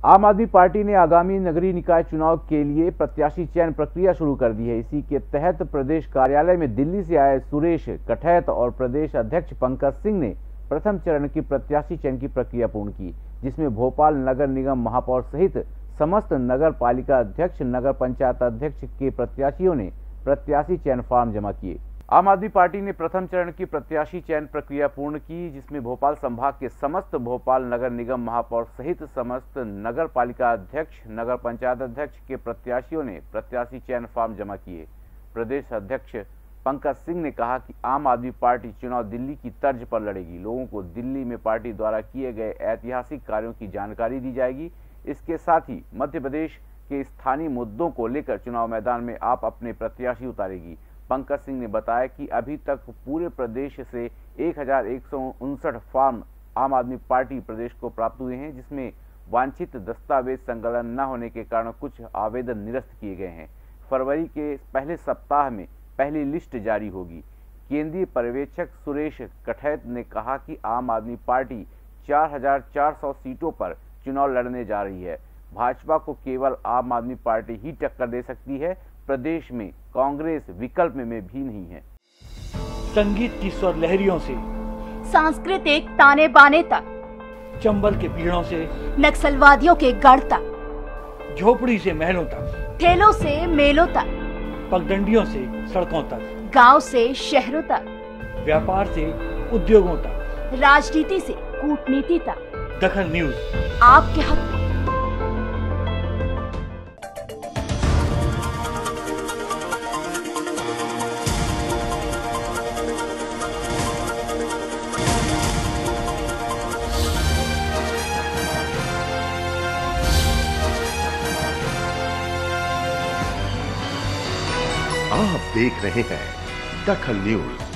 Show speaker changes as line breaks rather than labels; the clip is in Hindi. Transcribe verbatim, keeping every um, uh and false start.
आम आदमी पार्टी ने आगामी नगरीय निकाय चुनाव के लिए प्रत्याशी चयन प्रक्रिया शुरू कर दी है। इसी के तहत प्रदेश कार्यालय में दिल्ली से आए सुरेश कठैत और प्रदेश अध्यक्ष पंकज सिंह ने प्रथम चरण की प्रत्याशी चयन की प्रक्रिया पूर्ण की, जिसमें भोपाल नगर निगम महापौर सहित समस्त नगर पालिका अध्यक्ष, नगर पंचायत अध्यक्ष के प्रत्याशियों ने प्रत्याशी चयन फॉर्म जमा किए। आम आदमी पार्टी ने प्रथम चरण की प्रत्याशी चयन प्रक्रिया पूर्ण की, जिसमें भोपाल संभाग के समस्त भोपाल नगर निगम महापौर सहित समस्त नगर पालिका अध्यक्ष, नगर पंचायत अध्यक्ष के प्रत्याशियों ने प्रत्याशी चयन फॉर्म जमा किए। प्रदेश अध्यक्ष पंकज सिंह ने कहा कि आम आदमी पार्टी चुनाव दिल्ली की तर्ज पर लड़ेगी। लोगों को दिल्ली में पार्टी द्वारा किए गए ऐतिहासिक कार्यों की जानकारी दी जाएगी। इसके साथ ही मध्य प्रदेश के स्थानीय मुद्दों को लेकर चुनाव मैदान में आप अपने प्रत्याशी उतारेगी। पंकज सिंह ने बताया कि अभी तक पूरे प्रदेश से एक हजार एक सौ उनसठ फॉर्म आम आदमी पार्टी प्रदेश को प्राप्त हुए हैं, जिसमें वांछित दस्तावेज संकलन न होने के कारण कुछ आवेदन निरस्त किए गए हैं। फरवरी के पहले सप्ताह में पहली लिस्ट जारी होगी। केंद्रीय पर्यवेक्षक सुरेश कठैत ने कहा कि आम आदमी पार्टी चार हजार चार सौ सीटों पर चुनाव लड़ने जा रही है। भाजपा को केवल आम आदमी पार्टी ही टक्कर दे सकती है। प्रदेश में कांग्रेस विकल्प में भी नहीं है।
संगीत की स्वर लहरियों से
सांस्कृतिक ताने बाने तक,
चंबल के पीड़ों से
नक्सलवादियों के गढ़ तक,
झोपड़ी से महलों तक,
ठेलों से मेलों तक,
पगडंडियों से सड़कों तक,
गांव से शहरों तक,
व्यापार से उद्योगों तक,
राजनीति से कूटनीति तक,
दखल न्यूज
आपके हक में।
आप देख रहे हैं दखल न्यूज।